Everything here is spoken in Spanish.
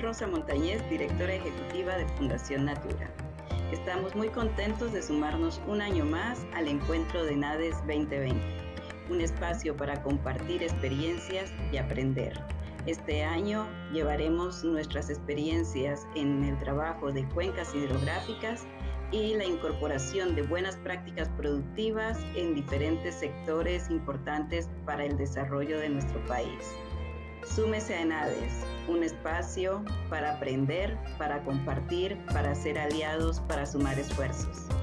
Rosa Montañez, directora ejecutiva de Fundación Natura. Estamos muy contentos de sumarnos un año más al encuentro de NADES 2020, un espacio para compartir experiencias y aprender. Este año llevaremos nuestras experiencias en el trabajo de cuencas hidrográficas y la incorporación de buenas prácticas productivas en diferentes sectores importantes para el desarrollo de nuestro país. Súmese a NADES, un espacio para aprender, para compartir, para ser aliados, para sumar esfuerzos.